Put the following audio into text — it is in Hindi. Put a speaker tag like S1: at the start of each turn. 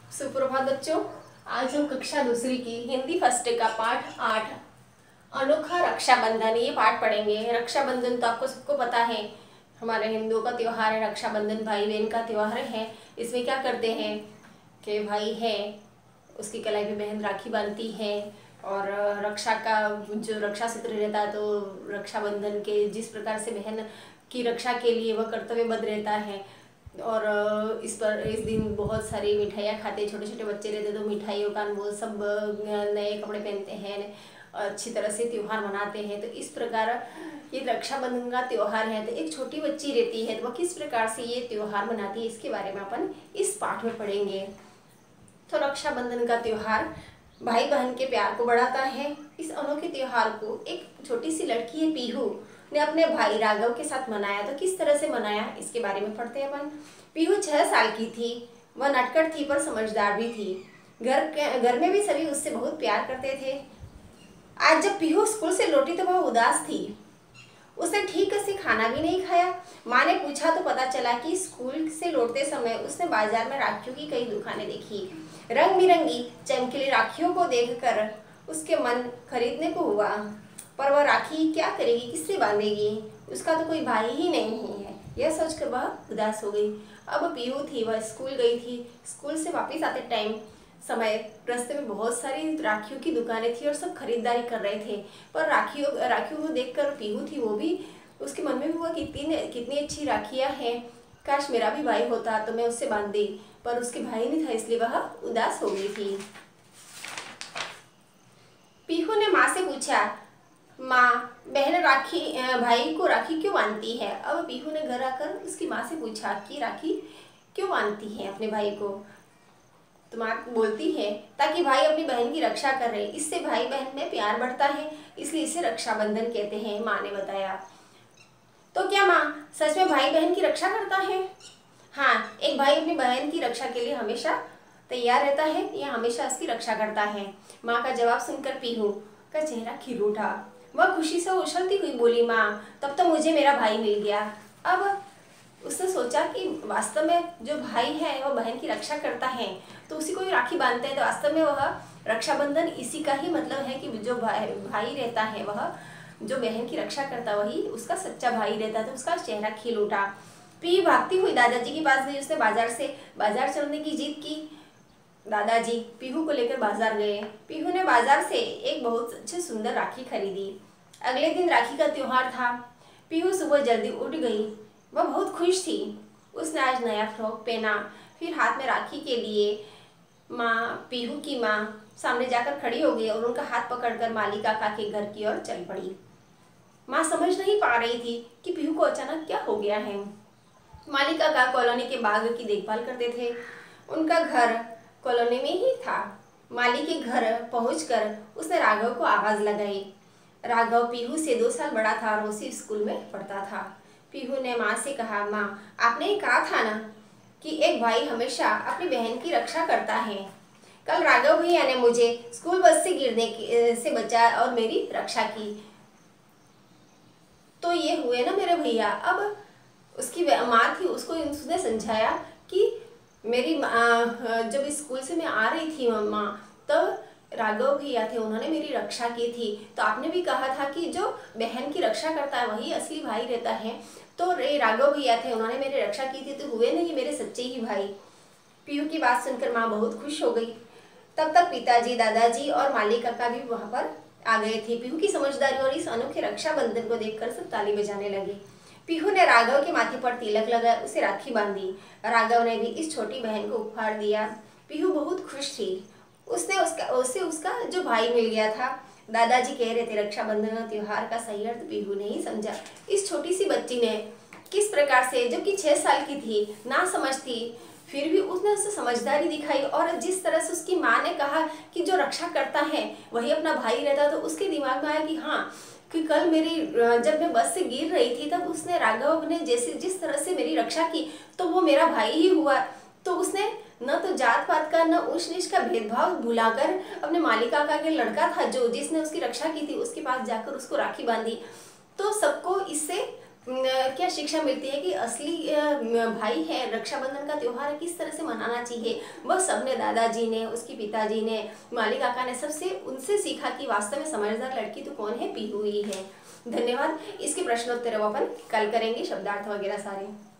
S1: सुप्रभात बच्चों। आज हम कक्षा दूसरी की हिंदी फर्स्ट का पाठ 8 अनोखा रक्षाबंधन ये पाठ पढ़ेंगे। रक्षाबंधन तो आपको सबको पता है, हमारे हिंदुओं का त्योहार है। रक्षाबंधन भाई बहन का त्योहार है। इसमें क्या करते हैं कि भाई है उसकी कलाई पे बहन राखी बांधती है और रक्षा का जो रक्षा सूत्र रहता है, तो रक्षाबंधन के जिस प्रकार से बहन की रक्षा के लिए वह कर्तव्यबद्ध रहता है। और इस दिन बहुत सारी मिठाइयाँ खाते, छोटे छोटे बच्चे रहते तो मिठाइयों का वो सब नए कपड़े पहनते हैं, अच्छी तरह से त्यौहार मनाते हैं। तो इस प्रकार ये रक्षाबंधन का त्यौहार है। तो एक छोटी बच्ची रहती है तो वह किस प्रकार से ये त्यौहार मनाती है, इसके बारे में अपन इस पाठ में पढ़ेंगे। तो रक्षाबंधन का त्यौहार भाई बहन के प्यार को बढ़ाता है। इस अनोखे त्यौहार को एक छोटी सी लड़की है पीहू ने अपने भाई राघव के साथ मनाया। तो किस तरह से मनाया इसके बारे में पढ़ते हैं अपन। पीहू 6 साल की थी। वह नटखट थी पर समझदार भी थी। घर में भी सभी उससे बहुत प्यार करते थे। आज जब पीहू स्कूल से लौटी तो वह उदास थी। उसने ठीक से खाना भी नहीं खाया। माँ ने पूछा तो पता चला कि स्कूल से लौटते समय उसने बाजार में राखियों की कई दुकानें देखी। रंग बिरंगी चमकीली राखियों को देखकर उसके मन खरीदने को हुआ, पर वह राखी क्या करेगी, किससे बांधेगी? उसका तो कोई भाई ही नहीं है। यह सोचकर वह उदास हो गई। अब पीहू थी, वह स्कूल गई थी। स्कूल से वापस आते टाइम समय रास्ते में बहुत सारी राखियों की दुकानें थी और सब खरीदारी कर रहे थे। पर राखियों को देखकर पीहू थी, वो भी उसके मन में भी हुआ कितनी अच्छी राखियाँ हैं, काश मेरा भी भाई होता तो मैं उससे बांधती। पर उसके भाई नहीं था, इसलिए वह उदास हो गई थी। पीहू ने माँ से पूछा, माँ बहन भाई को राखी क्यों बांधती है? अब पीहू ने घर आकर उसकी माँ से पूछा कि राखी क्यों बांधती है अपने भाई को। तो माँ बोलती है ताकि भाई अपनी बहन की रक्षा करे, इससे भाई बहन में प्यार बढ़ता है, इसलिए इसे रक्षाबंधन कहते हैं, माँ ने बताया। तो क्या माँ सच में भाई बहन की रक्षा करता है? हाँ, एक भाई अपनी बहन की रक्षा के लिए हमेशा तैयार रहता है, यह हमेशा उसकी रक्षा करता है। माँ का जवाब सुनकर पीहू का चेहरा खिल उठा। वह खुशी से उछलती हुई बोली, माँ तब तो मुझे मेरा भाई मिल गया। अब उसने सोचा कि वास्तव में जो भाई है वह बहन की रक्षा करता है, तो उसी को ही राखी बांधते हैं। तो वास्तव में वह रक्षाबंधन इसी का ही मतलब है कि जो भाई रहता है वह जो बहन की रक्षा करता वही उसका सच्चा भाई रहता है। तो उसका चेहरा खिल उठा। पी भागती हुई दादाजी के पास गई। उसने बाजार चलने की जिद की। दादाजी पीहू को लेकर बाजार गए। पीहू ने बाजार से एक बहुत अच्छी सुंदर राखी खरीदी। अगले दिन राखी का त्योहार था। पीहू सुबह जल्दी उठ गई। वह बहुत खुश थी। उसने आज नया फ्रॉक पहना। फिर हाथ में राखी के लिए पीहू की माँ सामने जाकर खड़ी हो गई और उनका हाथ पकड़कर माली काका के घर की ओर चल पड़ी। माँ समझ नहीं पा रही थी कि पीहू को अचानक क्या हो गया है। माली काका कॉलोनी के बाग की देखभाल करते थे। उनका घर कॉलोनी में ही था। माली के घर पहुंचकर उसने राघव को आवाज लगाई। राघव पीहू से 2 साल बड़ा था और उसी स्कूल में पढ़ता था। पीहू ने माँ से कहा, माँ आपने ही कहा था ना कि एक भाई हमेशा अपनी बहन की रक्षा करता है। कल राघव भैया ने मुझे स्कूल बस से गिरने से बचाया और मेरी रक्षा की। तो ये हुए ना मेरे भैया। अब उसकी माँ थी, उसने समझाया कि मेरी जब स्कूल से मैं आ रही थी माँ, तब राघव भैया थे, उन्होंने मेरी रक्षा की थी। तो आपने भी कहा था कि जो बहन की रक्षा करता है वही असली भाई रहता है। तो राघव भैया थे, उन्होंने मेरी रक्षा की थी, तो हुए नहीं मेरे सच्चे ही भाई। पीहू की बात सुनकर माँ बहुत खुश हो गई। तब तक पिताजी, दादाजी और माली काका भी वहां पर आ गए थे। पीहू की समझदारी और इस अनोखे रक्षाबंधन को देखकर सब ताली बजाने लगे। पीहू ने राघव के माथे पर तिलक लगाया, उसे राखी बांधी। राघव ने भी इस छोटी बहन को उपहार दिया। पीहू बहुत खुश थी। उसे उसका जो भाई मिल गया था। दादाजी कह रहे थे रक्षाबंधन त्योहार का सही अर्थ पीहू ने ही समझा। इस छोटी सी बच्ची ने किस प्रकार से, जबकि 6 साल की थी, ना समझती, फिर भी उसने उससे समझदारी दिखाई। और जिस तरह से उसकी माँ ने कहा कि जो रक्षा करता है वही अपना भाई रहता, तो उसके दिमाग में आया कि हाँ, कि कल जब मैं बस से गिर रही थी तब उसने राघव ने जिस तरह से मेरी रक्षा की, तो वो मेरा भाई ही हुआ। तो उसने न तो जात पात का न ऊंच नीच का भेदभाव भुलाकर अपने माली काका के लड़का था जो जिसने उसकी रक्षा की थी, उसके पास जाकर उसको राखी बांधी। तो सबको इससे क्या शिक्षा मिलती है कि असली भाई है, रक्षाबंधन का त्योहार किस तरह से मनाना चाहिए। वह सबने, दादाजी ने, उसके पिताजी ने, माली काका ने, सबसे उनसे सीखा कि वास्तव में समझदार लड़की तो कौन है, पीहू ही है। धन्यवाद। इसके प्रश्नोत्तर अब अपन कल करेंगे, शब्दार्थ वगैरह सारे।